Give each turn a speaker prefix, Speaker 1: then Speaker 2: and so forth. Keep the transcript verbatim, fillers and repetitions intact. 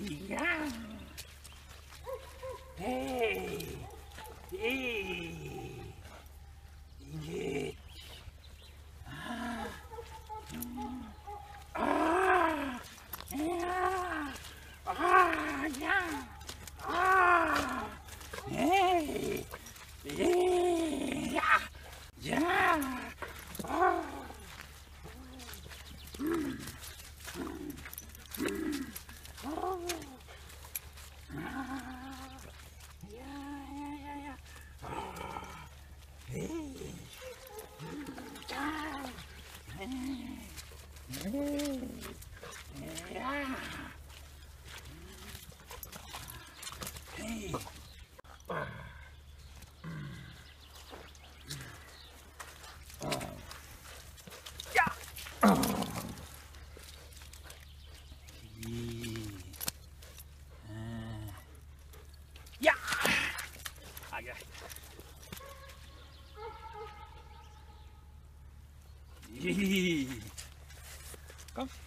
Speaker 1: 야, 에이, 에이, 이게, 아, 음, 아, 야, 아, 야, 아, 에이, 에이, 야, 야, 아, 음, 음, 음, 어. 아, 야, 야, 야, 야. 아, 에이, 자, 에이, 에이, 야, 에이, 아, 음, 어, 야, 어, 이, 아, 야, 아, 야, 이, 깜.